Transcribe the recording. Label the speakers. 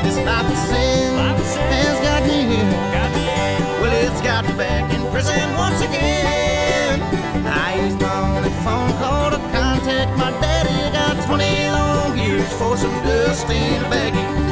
Speaker 1: This life of sin has got me here. Well, it's got me back in prison once again. I used my only phone call to contact my daddy. I got 20 long years for some dust in a baggie.